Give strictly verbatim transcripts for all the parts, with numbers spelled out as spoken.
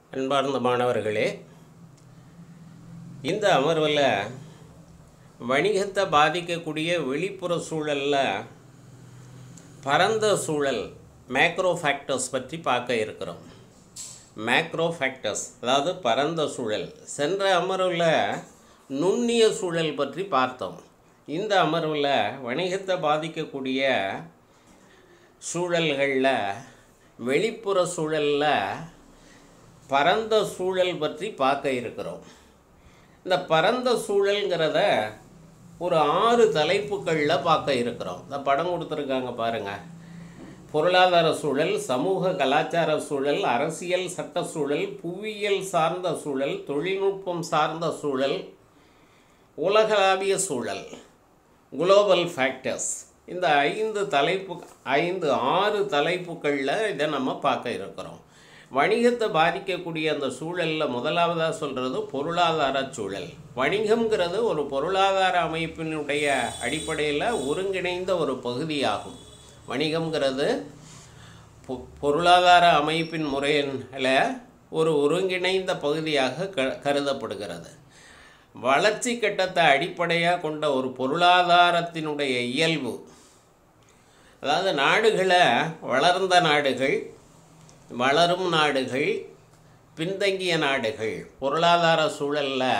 அன்பார்ந்த மாணவர்களே, இந்த அமர்வில் வணிகத்தை பாதிக்கக்கூடிய வெளிப்புற சூழலில் பரந்த சூழல் மேக்ரோ ஃபேக்டர்ஸ் பற்றி பார்க்க இருக்கிறோம். மேக்ரோ ஃபேக்டர்ஸ் அதாவது பரந்த சூழல். சென்ற அமர்வில் நுண்ணிய சூழல் பற்றி பார்த்தோம். இந்த அமர்வில் வணிகத்தை பாதிக்கக்கூடிய சூழல்களில் வெளிப்புற சூழலில் பரந்த சூழல் பற்றி பார்க்க இருக்கிறோம். இந்த பரந்த சூழல்ங்கிறத ஒரு ஆறு தலைப்புகளில் பார்க்க இருக்கிறோம். இந்த படம் கொடுத்துருக்காங்க பாருங்கள். பொருளாதார சூழல், சமூக கலாச்சார சூழல், அரசியல் சட்ட சூழல், புவியியல் சார்ந்த சூழல், தொழில்நுட்பம் சார்ந்த சூழல், உலகளாவிய சூழல், குளோபல் ஃபேக்டர்ஸ். இந்த ஐந்து தலைப்பு ஐந்து ஆறு தலைப்புகளில் இதை நம்ம பார்க்க இருக்கிறோம். வணிகத்தை பாதிக்கக்கூடிய அந்த சூழலில் முதலாவதாக சொல்கிறது பொருளாதார சூழல். வணிகம்ங்கிறது ஒரு பொருளாதார அமைப்பினுடைய அடிப்படையில் ஒருங்கிணைந்த ஒரு பகுதியாகும். வணிகம்ங்கிறது பொ பொருளாதார அமைப்பின் முறையில் ஒரு ஒருங்கிணைந்த பகுதியாக க கருதப்படுகிறது. வளர்ச்சி கட்டத்தை அடிப்படையாக கொண்ட ஒரு பொருளாதாரத்தினுடைய இயல்பு, அதாவது நாடுகளை வளர்ந்த நாடுகள், வளரும் நாடுகள், பின்தங்கிய நாடுகள், பொருளாதார சூழலில்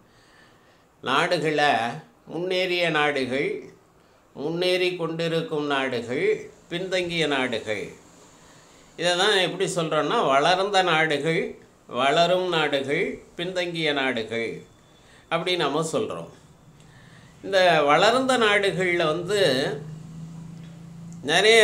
நாடுகளை முன்னேறிய நாடுகள், முன்னேறி கொண்டிருக்கும் நாடுகள், பின்தங்கிய நாடுகள். இதை தான் எப்படி சொல்கிறோன்னா வளர்ந்த நாடுகள், வளரும் நாடுகள், பின்தங்கிய நாடுகள் அப்படி நம்ம சொல்கிறோம். இந்த வளர்ந்த நாடுகளில் வந்து நிறைய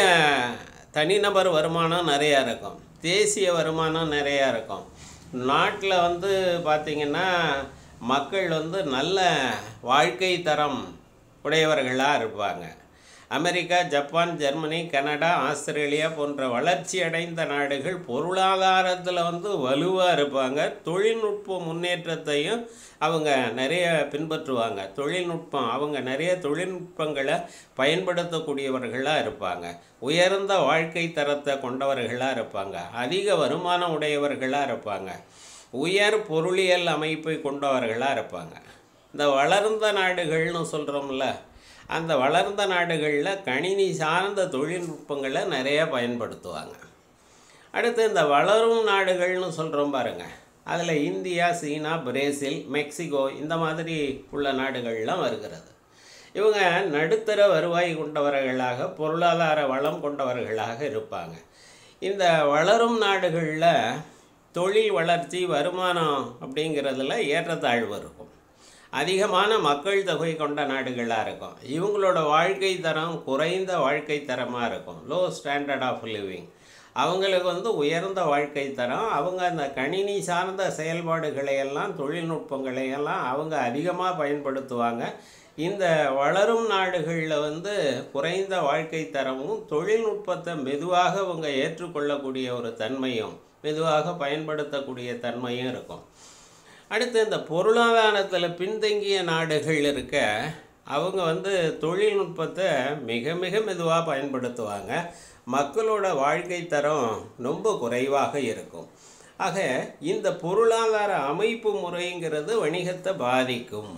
தனிநபர் வருமானம் நிறையா இருக்கும், தேசிய வருமானம் நிறையா இருக்கும். நாட்டில் வந்து பார்த்திங்கன்னா மக்கள் வந்து நல்ல வாழ்க்கை தரம் உடையவர்களாக இருப்பாங்க. America, Japan, Germany, Canada, Australia போன்ற வளர்ச்சி அடைந்த நாடுகள் பொருளாதாரத்தில் வந்து வலுவாக இருப்பாங்க. தொழில்நுட்ப முன்னேற்றத்தையும் அவங்க நிறைய பின்பற்றுவாங்க. தொழில்நுட்பம் அவங்க நிறைய தொழில்நுட்பங்களை பயன்படுத்தக்கூடியவர்களாக இருப்பாங்க. உயர்ந்த வாழ்க்கை தரத்தை கொண்டவர்களாக இருப்பாங்க. அதிக வருமானம் உடையவர்களாக இருப்பாங்க. உயர் பொருளியல் அமைப்பை கொண்டவர்களாக இருப்பாங்க. இந்த வளர்ந்த நாடுகள்னு சொல்கிறோம்ல, அந்த வளர்ந்த நாடுகளில் கணினி சார்ந்த தொழில்நுட்பங்களை நிறையா பயன்படுத்துவாங்க. அடுத்து இந்த வளரும் நாடுகள்னு சொல்கிறோம் பாருங்கள். அதில் இந்தியா, சீனா, பிரேசில், மெக்சிகோ இந்த மாதிரி உள்ள நாடுகள்லாம் வருகிறது. இவங்க நடுத்தர வருவாய் கொண்டவர்களாக, பொருளாதார வளம் கொண்டவர்களாக இருப்பாங்க. இந்த வளரும் நாடுகளில் தொழில் வளர்ச்சி, வருமானம் அப்படிங்கிறதுல ஏற்றத்தாழ்வு இருக்கும். அதிகமான மக்கள் தொகை கொண்ட நாடுகளாக இருக்கும். இவங்களோட வாழ்க்கை தரம் குறைந்த வாழ்க்கை தரமாக இருக்கும். Low standard of living. அவங்களுக்கு வந்து உயர்ந்த வாழ்க்கை தரம். அவங்க அந்த கணினி சார்ந்த செயல்பாடுகளையெல்லாம், தொழில்நுட்பங்களையெல்லாம் அவங்க அதிகமாக பயன்படுத்துவாங்க. இந்த வளரும் நாடுகளில் வந்து குறைந்த வாழ்க்கை தரமும், தொழில்நுட்பத்தை மெதுவாக அவங்க ஏற்றுக்கொள்ளக்கூடிய ஒரு தன்மையும், மெதுவாக பயன்படுத்தக்கூடிய தன்மையும் இருக்கும். அடுத்து இந்த பொருளாதாரத்தில் பின்தங்கிய நாடுகள் இருக்க, அவங்க வந்து தொழில்நுட்பத்தை மிக மிக மெதுவாக பயன்படுத்துவாங்க. மக்களோட வாழ்க்கை தரம் ரொம்ப குறைவாக இருக்கும். ஆக இந்த பொருளாதார அமைப்பு முறைங்கிறது வணிகத்தை பாதிக்கும்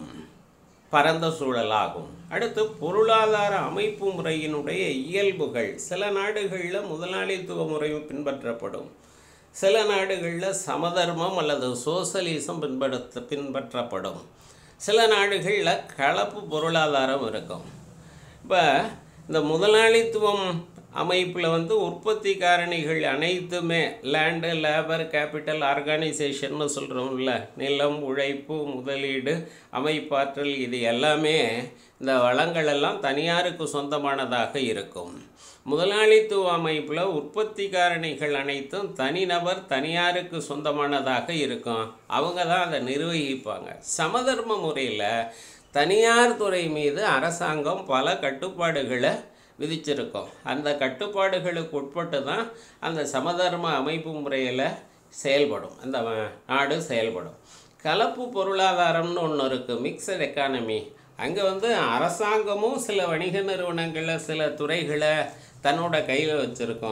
பரந்த சூழலாகும். அடுத்து பொருளாதார அமைப்பு முறையினுடைய இயல்புகள். சில நாடுகளில் முதலாளித்துவ முறை பின்பற்றப்படும். சில நாடுகளில் சமதர்மம் அல்லது சோசலிசம் பின்பற்ற பின்பற்றப்படும். சில நாடுகளில் கலப்பு பொருளாதாரம் இருக்கும். இப்போ இந்த முதலாளித்துவம் அமைப்பில் வந்து உற்பத்தி காரணிகள் அனைத்துமே லேண்டு, லேபர், கேபிட்டல், ஆர்கனைசேஷன்னு சொல்கிறோம்ல, நிலம், உழைப்பு, முதலீடு, அமைப்பாற்றல், இது எல்லாமே இந்த வளங்களெல்லாம் தனியாருக்கு சொந்தமானதாக இருக்கும். முதலாளித்துவ அமைப்பில் உற்பத்தி காரணிகள் அனைத்தும் தனிநபர், தனியாருக்கு சொந்தமானதாக இருக்கும். அவங்க தான் அதை நிர்வகிப்பாங்க. சமதர்ம முறையில் தனியார் துறை மீது அரசாங்கம் பல கட்டுப்பாடுகளை விதிச்சிருக்கோம். அந்த கட்டுப்பாடுகளுக்கு உட்பட்டு தான் அந்த சமதர்ம அமைப்பு முறையில் செயல்படும், அந்த நாடு செயல்படும். கலப்பு பொருளாதாரம்னு ஒன்று இருக்குது, மிக்சட் எக்கானமி. அங்கே வந்து அரசாங்கமும் சில வணிக நிறுவனங்களை, சில துறைகளை தன்னோட கையில் வச்சுருக்கோம்.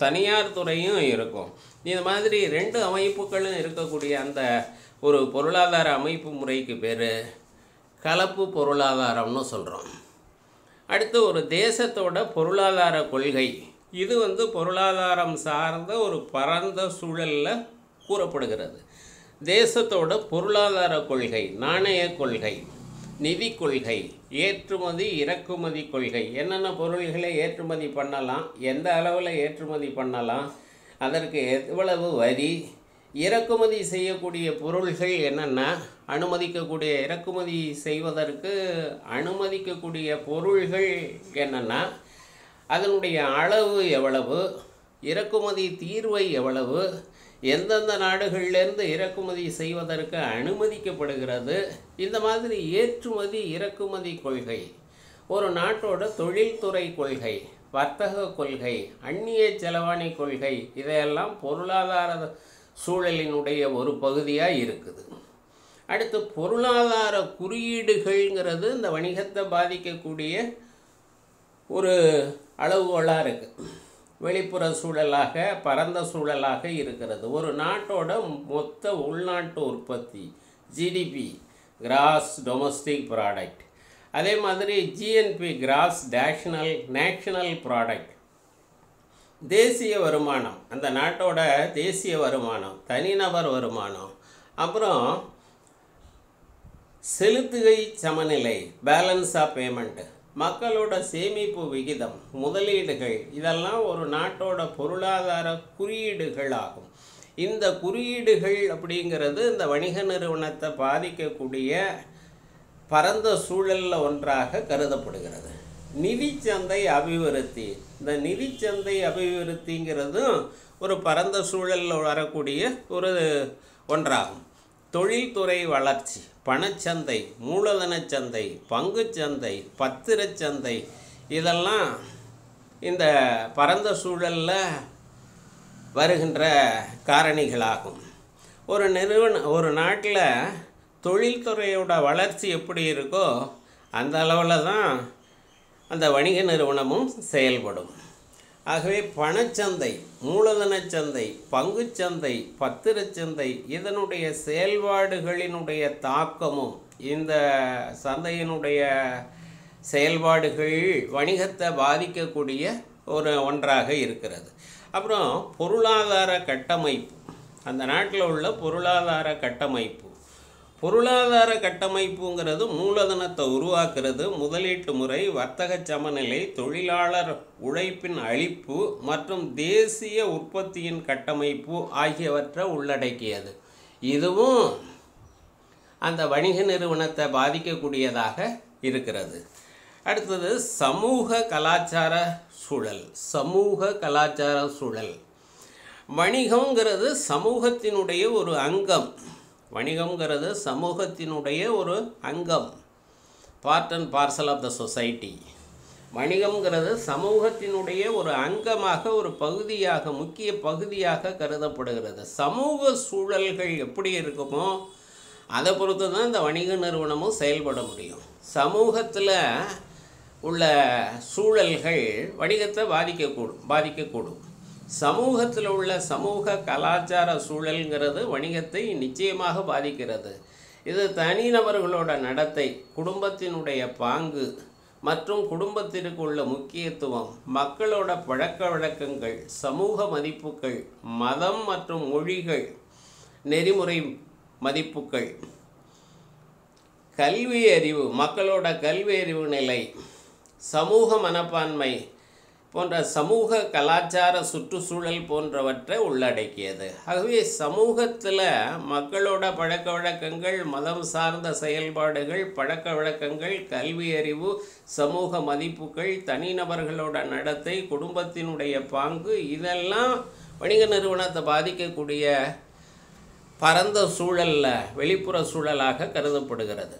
தனியார் துறையும் இருக்கும். இது மாதிரி ரெண்டு அமைப்புகளும் இருக்கக்கூடிய அந்த ஒரு பொருளாதார அமைப்பு முறைக்கு பேர் கலப்பு பொருளாதாரம்னு சொல்கிறோம். அடுத்து ஒரு தேசத்தோட பொருளாதார கொள்கை, இது வந்து பொருளாதாரம் சார்ந்த ஒரு பரந்த சூழலில் கூறப்படுகிறது. தேசத்தோட பொருளாதார கொள்கை, நாணய கொள்கை, நிதி கொள்கை, ஏற்றுமதி இறக்குமதி கொள்கை, என்னென்ன பொருள்களை ஏற்றுமதி பண்ணலாம், எந்த அளவில் ஏற்றுமதி பண்ணலாம், அதற்கு எவ்வளவு வரி, இறக்குமதி செய்யக்கூடிய பொருள்கள் என்னென்ன, அனுமதிக்கக்கூடிய இறக்குமதி செய்வதற்கு அனுமதிக்கக்கூடிய பொருள்கள் என்னென்ன, அதனுடைய அளவு எவ்வளவு, இறக்குமதி தீர்வை எவ்வளவு, எந்தெந்த நாடுகளிலிருந்து இறக்குமதி செய்வதற்கு அனுமதிக்கப்படுகிறது, இந்த மாதிரி ஏற்றுமதி இறக்குமதி கொள்கை, ஒரு நாட்டோட தொழில்துறை கொள்கை, வர்த்தக கொள்கை, அந்நிய செலவாணி கொள்கை, இதையெல்லாம் பொருளாதார சூழலினுடைய ஒரு பகுதியாக இருக்குது. அடுத்து பொருளாதார குறியீடுகள்ங்கிறது இந்த வணிகத்தை பாதிக்கக்கூடிய ஒரு அளவுகோலாக இருக்குது. வெளிப்புற சூழலாக பரந்த சூழலாக இருக்கிறது. ஒரு நாட்டோட மொத்த உள்நாட்டு உற்பத்தி ஜிடிபி, கிராஸ் டொமஸ்டிக் ப்ராடக்ட், அதே மாதிரி GNP, gross national national product, தேசிய வருமானம், அந்த நாட்டோட தேசிய வருமானம், தனிநபர் வருமானம், அப்புறம் செலுத்துகை சமநிலை, பேலன்ஸ் ஆஃப் பேமெண்ட், மக்களோட சேமிப்பு விகிதம், முதலீடுகள், இதெல்லாம் ஒரு நாட்டோட பொருளாதார குறியீடுகள் ஆகும். இந்த குறியீடுகள் அப்படிங்கிறது இந்த வணிக நிறுவனத்தை பாதிக்கக்கூடிய பரந்த சூழலில் ஒன்றாக கருதப்படுகிறது. நிதிச்சந்தை அபிவிருத்தி, இந்த நிதிச்சந்தை அபிவிருத்திங்கிறதும் ஒரு பரந்த சூழலில் வரக்கூடிய ஒரு ஒன்றாகும். தொழில்துறை வளர்ச்சி, பணச்சந்தை, மூலதனச்சந்தை, பங்குச்சந்தை, பத்திரச்சந்தை, இதெல்லாம் இந்த பரந்த சூழலில் வருகின்ற காரணிகளாகும். ஒரு நிறுவன ஒரு நாட்டில் தொழில்துறையோட வளர்ச்சி எப்படி இருக்கோ அந்த அளவில் தான் அந்த வணிக நிறுவனமும் செயல்படும். ஆகவே பணச்சந்தை, மூலதனச்சந்தை, பங்குச்சந்தை, பத்திரச்சந்தை, இதனுடைய செயல்பாடுகளினுடைய தாக்கமும் இந்த சந்தையினுடைய செயல்பாடுகள் வணிகத்தை பாதிக்கக்கூடிய ஒரு ஒன்றாக இருக்கிறது. அப்புறம் பொருளாதார கட்டமைப்பு, அந்த நாட்டில் உள்ள பொருளாதார கட்டமைப்பு, பொருளாதார கட்டமைப்புங்கிறது மூலதனத்தை உருவாக்குறது, முதலீட்டு முறை, வர்த்தக சமநிலை, தொழிலாளர் உழைப்பின் அளிப்பு மற்றும் தேசிய உற்பத்தியின் கட்டமைப்பு ஆகியவற்றை உள்ளடக்கியது. இதுவும் அந்த வணிக நிறுவனத்தை பாதிக்கக்கூடியதாக இருக்கிறது. அடுத்தது சமூக கலாச்சார சூழல். சமூக கலாச்சார சூழல், வணிகங்கிறது சமூகத்தினுடைய ஒரு அங்கம். வணிகங்கிறது சமூகத்தினுடைய ஒரு அங்கம், part and parcel of the society. வணிகங்கிறது சமூகத்தினுடைய ஒரு அங்கமாக, ஒரு பகுதியாக, முக்கிய பகுதியாக கருதப்படுகிறது. சமூக சூழல்கள் எப்படி இருக்குமோ அதை பொறுத்து தான் இந்த வணிக நிறுவனமும் செயல்பட முடியும். சமூகத்தில் உள்ள சூழல்கள் வணிகத்தை பாதிக்கக்கூடும் பாதிக்கக்கூடும் சமூகத்தில் உள்ள சமூக கலாச்சார சூழல்ங்கிறது வணிகத்தை நிச்சயமாக பாதிக்கிறது. இது தனிநபர்களோட நடத்தை, குடும்பத்தினுடைய பாங்கு மற்றும் குடும்பத்திற்கு உள்ள முக்கியத்துவம், மக்களோட பழக்க வழக்கங்கள், சமூக மதிப்புகள், மதம் மற்றும் மொழிகள், நெறிமுறை மதிப்புகள், கல்வி அறிவு, மக்களோட கல்வி அறிவு நிலை, சமூக மனப்பான்மை போன்ற சமூக கலாச்சார சுற்றுச்சூழல் போன்றவற்றை உள்ளடக்கியது. ஆகவே சமூகத்தில் மக்களோட பழக்க வழக்கங்கள், மதம் சார்ந்த செயல்பாடுகள், பழக்க வழக்கங்கள், கல்வி அறிவு, சமூக மதிப்புகள், தனிநபர்களோட நடத்தை, குடும்பத்தினுடைய பாங்கு, இதெல்லாம் வணிக நிறுவனத்தை பாதிக்கக்கூடிய பரந்த சூழலில் வெளிப்புற சூழலாக கருதப்படுகிறது.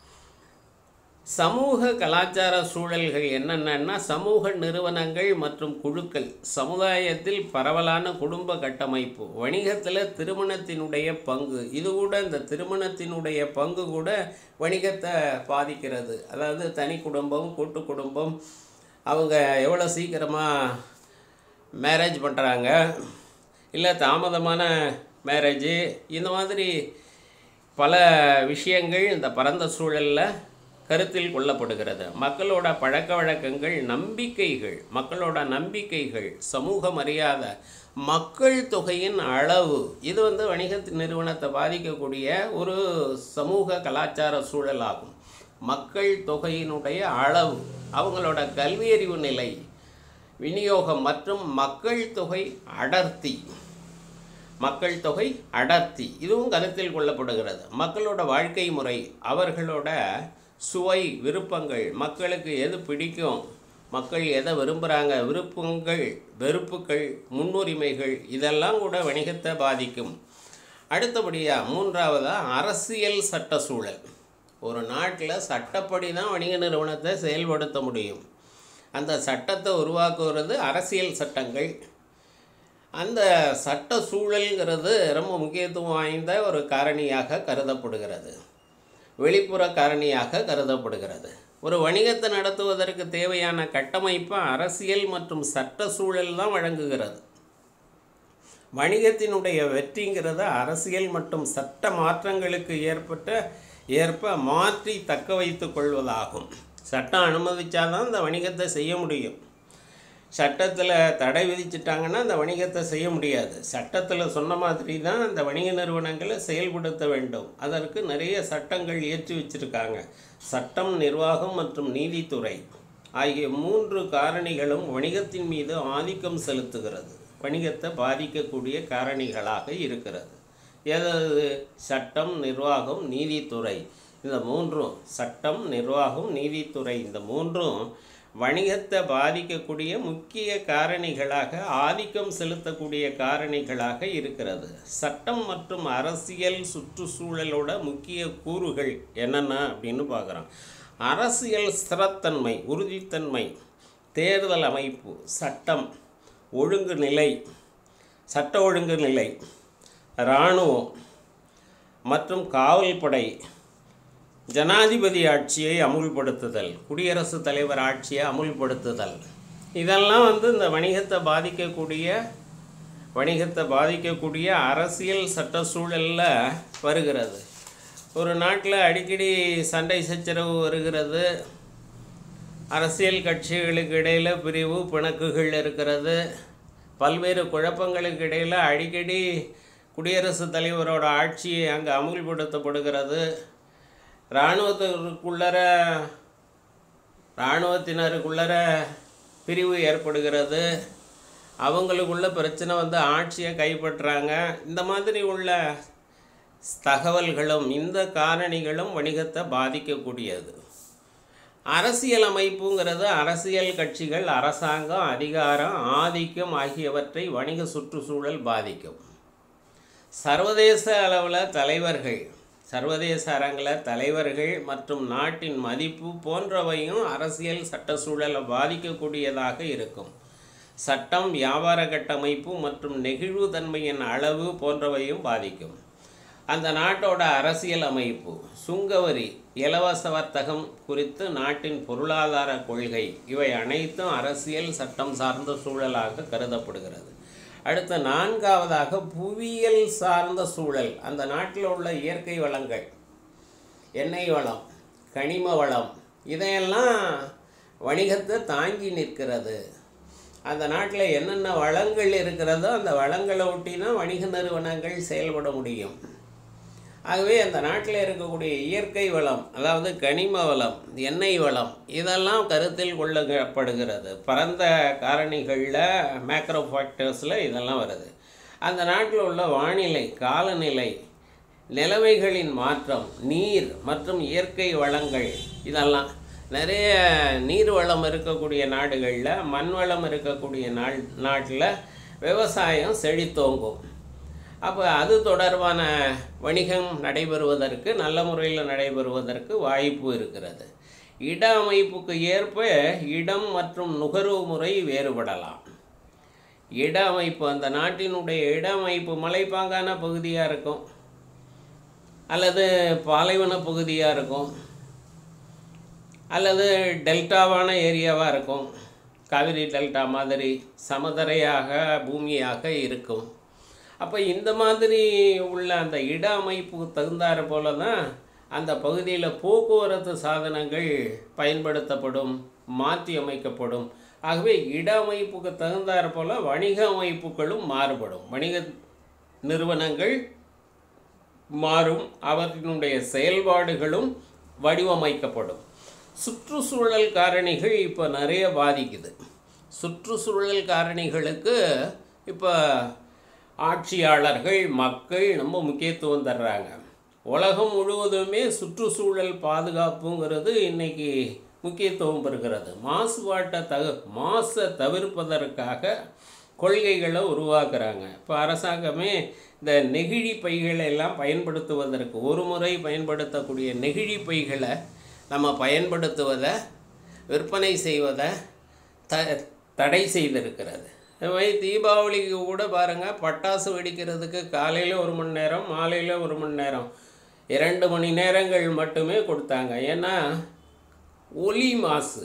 சமூக கலாச்சார சூழல்கள் என்னென்னா, சமூக நிறுவனங்கள் மற்றும் குழுக்கள், சமுதாயத்தில் பரவலான குடும்ப கட்டமைப்பு, வணிகத்தில் திருமணத்தினுடைய பங்கு, இது கூட இந்த திருமணத்தினுடைய பங்கு கூட வணிகத்தை பாதிக்கிறது. அதாவது தனி குடும்பம், கூட்டு குடும்பம், அவங்க எவ்வளோ சீக்கிரமாக மேரேஜ் பண்ணுறாங்க, இல்லை தாமதமான மேரேஜு, இந்த மாதிரி பல விஷயங்கள் இந்த பரந்த சூழலில் கருத்தில் கொள்ளப்படுகிறது. மக்களோட பழக்க வழக்கங்கள், நம்பிக்கைகள், மக்களோட நம்பிக்கைகள், சமூக மரியாதை, மக்கள் தொகையின் அளவு, இது வந்து வணிக நிறுவனத்தை பாதிக்கக்கூடிய ஒரு சமூக கலாச்சார சூழலாகும். மக்கள் தொகையினுடைய அளவு, அவங்களோட கல்வியறிவு நிலை, விநியோகம் மற்றும் மக்கள் தொகை அடர்த்தி மக்கள் தொகை அடர்த்தி இதுவும் கருத்தில் கொள்ளப்படுகிறது. மக்களோட வாழ்க்கை முறை, அவர்களோட சுவை, விருப்பங்கள், மக்களுக்கு எது பிடிக்கும், மக்கள் எதை விரும்புகிறாங்க, விருப்பங்கள், வெறுப்புகள், முன்னுரிமைகள், இதெல்லாம் கூட வணிகத்தை பாதிக்கும். அடுத்தபடியாக மூன்றாவதாக அரசியல் சட்ட சூழல். ஒரு நாட்டில் சட்டப்படி தான் வணிக நிறுவனத்தை செயல்படுத்த முடியும். அந்த சட்டத்தை உருவாக்குவது அரசியல் சட்டங்கள். அந்த சட்ட சூழல்ங்கிறது ரொம்ப முக்கியத்துவம் வாய்ந்த ஒரு காரணியாக கருதப்படுகிறது, வெளிப்புற காரணியாக கருதப்படுகிறது. ஒரு வணிகத்தை நடத்துவதற்கு தேவையான கட்டமைப்பை அரசியல் மற்றும் சட்ட சூழல் தான் வழங்குகிறது. வணிகத்தினுடைய வெற்றிங்கிறத அரசியல் மற்றும் சட்ட மாற்றங்களுக்கு ஏற்பட்ட ஏற்ப மாற்றி தக்க வைத்து கொள்வதாகும். சட்டம் அனுமதிச்சாதான் இந்த வணிகத்தை செய்ய முடியும். சட்டத்தில் தடை விதிச்சிட்டாங்கன்னா அந்த வணிகத்தை செய்ய முடியாது. சட்டத்தில் சொன்ன மாதிரி தான் அந்த வணிக நிறுவனங்களை செயல்படுத்த வேண்டும். அதற்கு நிறைய சட்டங்கள் ஏற்றி வச்சிருக்காங்க. சட்டம், நிர்வாகம் மற்றும் நீதித்துறை ஆகிய மூன்று காரணிகளும் வணிகத்தின் மீது ஆதிக்கம் செலுத்துகிறது, வணிகத்தை பாதிக்கக்கூடிய காரணிகளாக இருக்கிறது. ஏதாவது சட்டம், நிர்வாகம், நீதித்துறை, இந்த மூன்றும், சட்டம், நிர்வாகம், நீதித்துறை, இந்த மூன்றும் வணிகத்தை பாதிக்கக்கூடிய முக்கிய காரணிகளாக, ஆதிக்கம் செலுத்தக்கூடிய காரணிகளாக இருக்கிறது. சட்டம் மற்றும் அரசியல் சுற்றுச்சூழலோட முக்கிய கூறுகள் என்னென்ன அப்படின்னு பார்க்குறோம். அரசியல் ஸ்திரத்தன்மை, உறுதித்தன்மை, தேர்தல் அமைப்பு, சட்டம், ஒழுங்கு நிலை, சட்ட ஒழுங்கு நிலை, இராணுவம் மற்றும் காவல்படை, ஜனாதிபதி ஆட்சியை அமுல்படுத்துதல், குடியரசுத் தலைவர் ஆட்சியை அமுல்படுத்துதல், இதெல்லாம் வந்து இந்த வணிகத்தை பாதிக்கக்கூடிய வணிகத்தை பாதிக்கக்கூடிய அரசியல் சட்ட சூழலில் வருகிறது. ஒரு நாட்டில் அடிக்கடி சண்டை சச்சரவு வருகிறது, அரசியல் கட்சிகளுக்கு இடையில் பிரிவு பிணக்குகள் இருக்கிறது, பல்வேறு குழப்பங்களுக்கு இடையில் அடிக்கடி குடியரசுத் தலைவரோட ஆட்சி அங்கே அமுல்படுத்தப்படுகிறது. இராணுவத்திற்குள்ளர இராணுவத்தினருக்குள்ளர பிரிவு ஏற்படுகிறது, அவங்களுக்குள்ள பிரச்சனை வந்து ஆட்சியை கைப்பற்றுறாங்க. இந்த மாதிரி உள்ள தகவல்களும் இந்த காரணிகளும் வணிகத்தை பாதிக்கக்கூடியது. அரசியல் அமைப்புங்கிறது அரசியல் கட்சிகள், அரசாங்கம், அதிகாரம், ஆதிக்கம் ஆகியவற்றை வணிக சுற்றுச்சூழல் பாதிக்கும். சர்வதேச அளவில் தலைவர்கள், சர்வதேச அரங்கில் தலைவர்கள் மற்றும் நாட்டின் மதிப்பு போன்றவையும் அரசியல் சட்ட சூழலை பாதிக்கக்கூடியதாக இருக்கும். சட்டம், வியாபார கட்டமைப்பு மற்றும் நெகிழ்வுத்தன்மையின் அளவு போன்றவையும் பாதிக்கும். அந்த நாட்டோட அரசியல் அமைப்பு, சுங்கவரி, இலவச வர்த்தகம் குறித்து நாட்டின் பொருளாதார கொள்கை, இவை அனைத்தும் அரசியல் சட்டம் சார்ந்த சூழலாக கருதப்படுகிறது. அடுத்த நான்காவதாக புவியியல் சார்ந்த சூழல். அந்த நாட்டில் உள்ள இயற்கை வளங்கள், எண்ணெய் வளம், கனிம வளம், இதையெல்லாம் வணிகத்தை தாங்கி நிற்கிறது. அந்த நாட்டில் என்னென்ன வளங்கள் இருக்கிறதோ அந்த வளங்களை ஒட்டி தான் வணிக நிறுவனங்கள் செயல்பட முடியும். ஆகவே அந்த நாட்டில் இருக்கக்கூடிய இயற்கை வளம், அதாவது கனிம வளம், எண்ணெய் வளம், இதெல்லாம் கருத்தில் கொள்ளப்படுகிறது. பரந்த காரணிகளில், மேக்ரோ ஃபேக்டர்ஸில் இதெல்லாம் வருது. அந்த நாட்டில் உள்ள வானிலை, காலநிலை, நிலைமைகளின் மாற்றம், நீர் மற்றும் இயற்கை வளங்கள், இதெல்லாம் நிறைய நீர் வளம் இருக்கக்கூடிய நாடுகளில், மண் வளம் இருக்கக்கூடிய நாள் நாட்டில் விவசாயம் செழித்தோங்கும். அப்போ அது தொடர்பான வணிகம் நடைபெறுவதற்கு, நல்ல முறையில் நடைபெறுவதற்கு வாய்ப்பு இருக்கிறது. இட அமைப்புக்கு ஏற்ப இடம் மற்றும் நுகர்வு முறை வேறுபடலாம். இட அமைப்பு, அந்த நாட்டினுடைய இட அமைப்பு மலைப்பாங்கான பகுதியாக இருக்கும், அல்லது பாலைவன பகுதியாக இருக்கும், அல்லது டெல்டாவான ஏரியாவாக இருக்கும், காவிரி டெல்டா மாதிரி சமதரையாக பூமியாக இருக்கும். அப்போ இந்த மாதிரி உள்ள அந்த இட அமைப்புக்கு தகுந்தாறு போல தான் அந்த பகுதியில் போக்குவரத்து சாதனங்கள் பயன்படுத்தப்படும், மாற்றி அமைக்கப்படும். ஆகவே இட அமைப்புக்கு தகுந்தாறு போல் வணிக அமைப்புகளும் மாறுபடும். வணிக நிறுவனங்கள் மாறும், அவற்றினுடைய செயல்பாடுகளும் வடிவமைக்கப்படும். சுற்றுச்சூழல் காரணிகள் இப்போ நிறைய பாதிக்குது. சுற்றுச்சூழல் காரணிகளுக்கு இப்போ ஆட்சியாளர்கள், மக்கள் ரொம்ப முக்கியத்துவம் தர்றாங்க. உலகம் முழுவதுமே சுற்றுச்சூழல் பாதுகாப்புங்கிறது இன்றைக்கி முக்கியத்துவம் பெறுகிறது. மாசுபாட்டை தக மாசை தவிர்ப்பதற்காக கொள்கைகளை உருவாக்குறாங்க. இப்போ அரசாங்கமே இந்த நெகிழி பைகளை எல்லாம் பயன்படுத்துவதற்கு, ஒரு முறை பயன்படுத்தக்கூடிய நெகிழி பைகளை நம்ம பயன்படுத்துவதை, விற்பனை செய்வதை த தடை செய்திருக்கிறது. இதுமாதிரி தீபாவளிக்கு கூட பாருங்கள், பட்டாசு வெடிக்கிறதுக்கு காலையில் ஒரு மணி நேரம், மாலையில் ஒரு மணி நேரம், இரண்டு மணி நேரங்கள் மட்டுமே கொடுத்தாங்க. ஏன்னா ஒலி மாசு,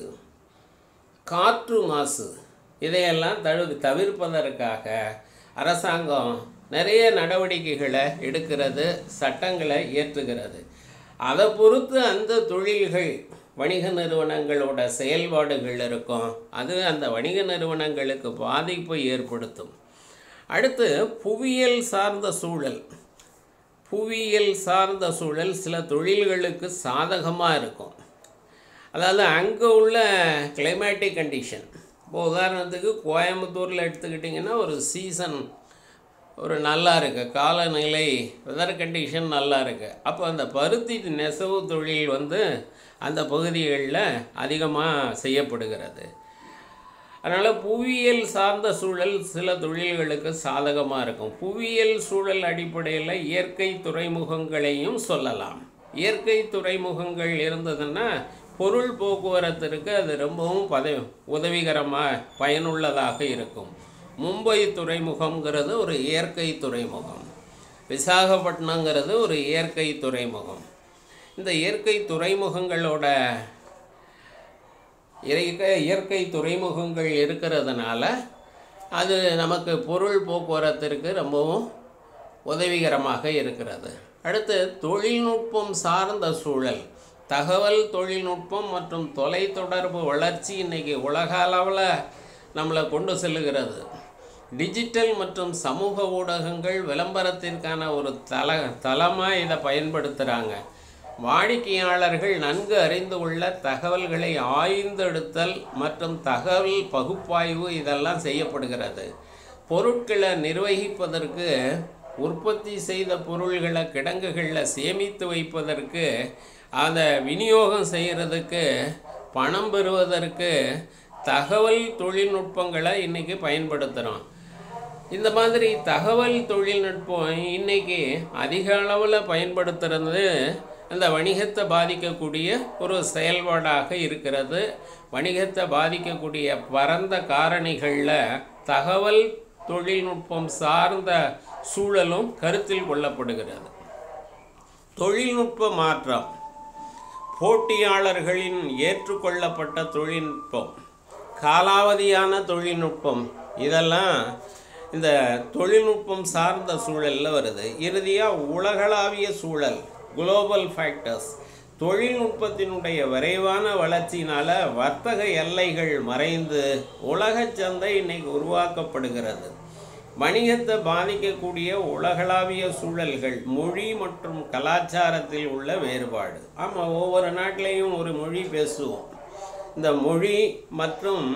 காற்று மாசு இதையெல்லாம் தவிர தவிர்ப்பதற்காக அரசாங்கம் நிறைய நடவடிக்கைகளை எடுக்கிறது, சட்டங்களை இயற்றுகிறது. அதை பொறுத்து அந்த தொழில்கள், வணிக நிறுவனங்களோட செயல்பாடுகள் இருக்கும். அது அந்த வணிக நிறுவனங்களுக்கு பாதிப்பை ஏற்படுத்தும். அடுத்து புவியியல் சார்ந்த சூழல். புவியியல் சார்ந்த சூழல் சில தொழில்களுக்கு சாதகமாக இருக்கும். அதாவது அங்கே உள்ள கிளைமேட்டிக் கண்டிஷன். இப்போ உதாரணத்துக்கு கோயம்புத்தூரில் எடுத்துக்கிட்டிங்கன்னா ஒரு சீசன் ஒரு நல்லா இருக்குது, காலநிலை வெதர் கண்டிஷன் நல்லா இருக்குது. அப்போ அந்த பருத்தி நெசவு தொழில் வந்து அந்த பகுதிகளில் அதிகமாக செய்யப்படுகிறது. அதனால் புவியியல் சார்ந்த சூழல் சில தொழில்களுக்கு சாதகமாக இருக்கும். புவியியல் சூழல் அடிப்படையில் இயற்கை துறைமுகங்களையும் சொல்லலாம். இயற்கை துறைமுகங்கள் இருந்ததுன்னா பொருள் போக்குவரத்திற்கு அது ரொம்பவும் பதவி உதவிகரமாக பயனுள்ளதாக இருக்கும். மும்பை துறைமுகங்கிறது ஒரு இயற்கை துறைமுகம், விசாகப்பட்டினங்கிறது ஒரு இயற்கை துறைமுகம். இந்த இயற்கை துறைமுகங்களோட இயற்கை துறைமுகங்கள் இருக்கிறதுனால அது நமக்கு பொருள் போக்குவரத்திற்கு ரொம்பவும் உதவிகரமாக இருக்கிறது. அடுத்து தொழில்நுட்பம் சார்ந்த சூழல். தகவல் தொழில்நுட்பம் மற்றும் தொலைத்தொடர்பு வளர்ச்சி இன்றைக்கி உலக அளவில் நம்மளை கொண்டு செல்லுகிறது. டிஜிட்டல் மற்றும் சமூக ஊடகங்கள் விளம்பரத்திற்கான ஒரு தல தளமாக இதை பயன்படுத்துகிறாங்க. வாடிக்கையாளர்கள் நன்கு அறிந்து உள்ள தகவல்களை ஆய்ந்தெடுத்தல் மற்றும் தகவல் பகுப்பாய்வு இதெல்லாம் செய்யப்படுகிறது. பொருட்களை நிர்வகிப்பதற்கு, உற்பத்தி செய்த பொருள்களை கிடங்குகளில் சேமித்து வைப்பதற்கு, அதை விநியோகம் செய்கிறதுக்கு, பணம் பெறுவதற்கு தகவல் தொழில்நுட்பங்களை இன்றைக்கி பயன்படுத்துகிறோம். இந்த மாதிரி தகவல் தொழில்நுட்பம் இன்றைக்கி அதிக அளவில் பயன்படுத்துகிறது அந்த வணிகத்தை பாதிக்கக்கூடிய ஒரு செயல்பாடாக இருக்கிறது. வணிகத்தை பாதிக்கக்கூடிய பரந்த காரணிகளில் தகவல் தொழில்நுட்பம் சார்ந்த சூழலும் கருத்தில் கொள்ளப்படுகிறது. தொழில்நுட்ப மாற்றம், போட்டியாளர்களின் ஏற்றுக்கொள்ளப்பட்ட தொழில்நுட்பம், காலாவதியான தொழில்நுட்பம், இதெல்லாம் இந்த தொழில்நுட்பம் சார்ந்த சூழலில் வருது. இறுதியாக உலகளாவிய சூழல், குளோபல் ஃபேக்டர்ஸ். தொழில்நுட்பத்தினுடைய விரைவான வளர்ச்சியினால் வர்த்தக எல்லைகள் மறைந்து உலக சந்தை இன்றைக்கி உருவாக்கப்படுகிறது. வணிகத்தை பாதிக்கக்கூடிய உலகளாவிய சூழல்கள், மொழி மற்றும் கலாச்சாரத்தில் உள்ள வேறுபாடு. ஆமாம், ஒவ்வொரு நாட்டிலையும் ஒரு மொழி பேசுவோம். இந்த மொழி மற்றும்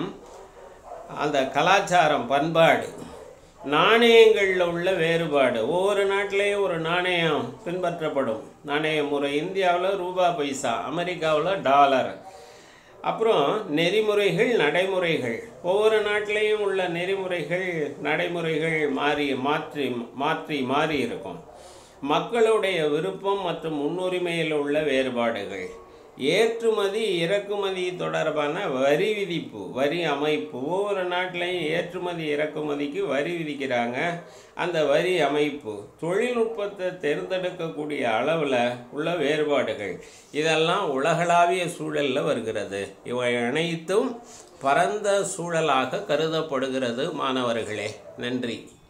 அந்த கலாச்சாரம், பண்பாடு, நாணயங்களில் உள்ள வேறுபாடு. ஒவ்வொரு நாட்டிலையும் ஒரு நாணயம் பின்பற்றப்படும். நாணய முறை இந்தியாவில் ரூபா பைசா, அமெரிக்காவில் டாலர். அப்புறம் நெறிமுறைகள், நடைமுறைகள். ஒவ்வொரு நாட்டிலையும் உள்ள நெறிமுறைகள், நடைமுறைகள் மாறி மாற்றி மாற்றி மாறி இருக்கும். மக்களுடைய விருப்பம் மற்றும் முன்னுரிமையில் உள்ள வேறுபாடுகள். ஏற்றுமதி இறக்குமதி தொடர்பான வரி விதிப்பு, வரி அமைப்பு. ஒவ்வொரு நாட்டிலையும் ஏற்றுமதி இறக்குமதிக்கு வரி விதிக்கிறாங்க. அந்த வரி அமைப்பு, தொழில்நுட்பத்தை தேர்ந்தெடுக்கக்கூடிய அளவில் உள்ள வேறுபாடுகள், இதெல்லாம் உலகளாவிய சூழலில் வருகிறது. இவை அனைத்தும் பரந்த சூழலாக கருதப்படுகிறது மாணவர்களே. நன்றி.